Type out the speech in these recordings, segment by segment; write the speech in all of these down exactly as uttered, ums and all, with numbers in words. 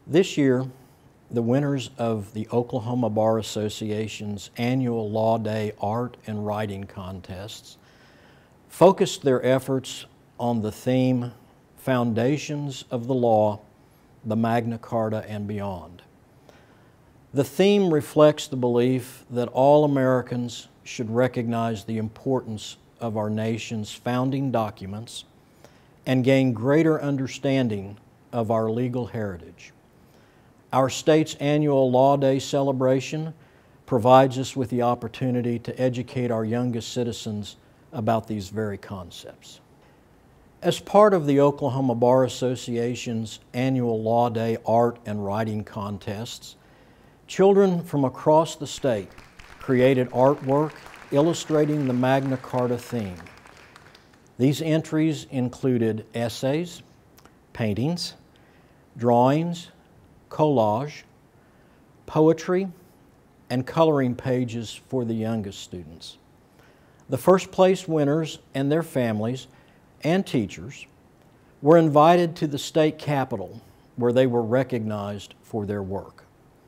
This year, the winners of the Oklahoma Bar Association's annual Law Day Art and Writing Contests focused their efforts on the theme, Foundations of the Law, the Magna Carta and Beyond. The theme reflects the belief that all Americans should recognize the importance of our nation's founding documents and gain greater understanding of our legal heritage. Our state's annual Law Day celebration provides us with the opportunity to educate our youngest citizens about these very concepts. As part of the Oklahoma Bar Association's annual Law Day Art and Writing Contests, children from across the state created artwork illustrating the Magna Carta theme. These entries included essays, paintings, drawings, collage, poetry, and coloring pages for the youngest students. The first place winners and their families and teachers were invited to the state capitol where they were recognized for their work.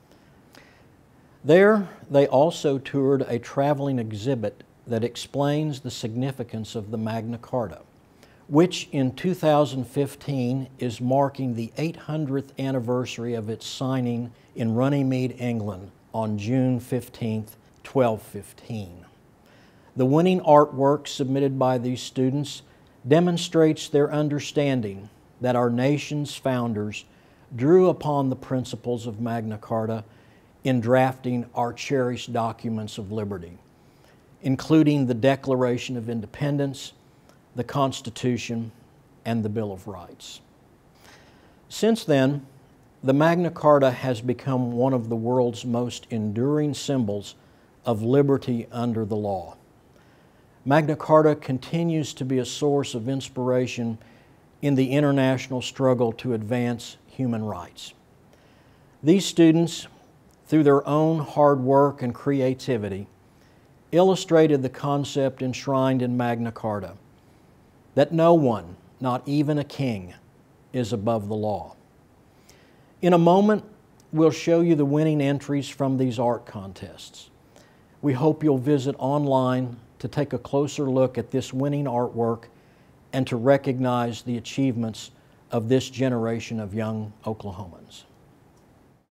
There, they also toured a traveling exhibit that explains the significance of the Magna Carta, which in two thousand fifteen is marking the eight hundredth anniversary of its signing in Runnymede, England on June fifteenth, twelve fifteen. The winning artwork submitted by these students demonstrates their understanding that our nation's founders drew upon the principles of Magna Carta in drafting our cherished documents of liberty, including the Declaration of Independence, the Constitution, and the Bill of Rights. Since then, the Magna Carta has become one of the world's most enduring symbols of liberty under the law. Magna Carta continues to be a source of inspiration in the international struggle to advance human rights. These students, through their own hard work and creativity, illustrated the concept enshrined in Magna Carta, that no one, not even a king, is above the law. In a moment, we'll show you the winning entries from these art contests. We hope you'll visit online to take a closer look at this winning artwork and to recognize the achievements of this generation of young Oklahomans.